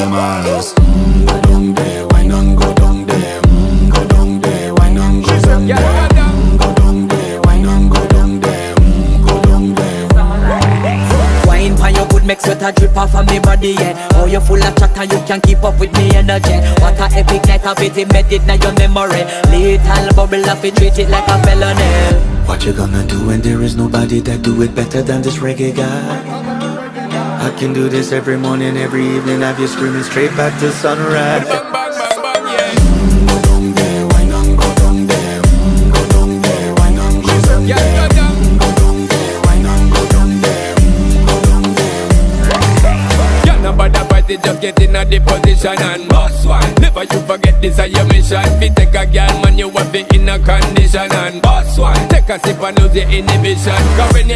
mamas. Go down there, wine and go down there. Go down there, wine and go down there. Go down there, wine and go down there. Go down there. Wine for your good make sweat a drip off of me body, yeah. Oh, you full of chatter, you can't keep up with me energy. What a epic night of it, embedded in your memory. Little bubble of it, treat it like a felony. What you gonna do when there is nobody that do it better than this reggae guy? I can do this every morning, every evening, have you screaming straight back to sunrise. Bang, bang, bang, bang, yeah. Go down there, wine and go down there. Go down there, wine and go down there. Go down there, wine and go down there. Go down there. Yeah, nobody fight it, just get in a the position and boss one. Never you forget this is your mission. Fi take a girl, man, you have it in a condition and boss one. Take a sip and lose your inhibition. Cause when you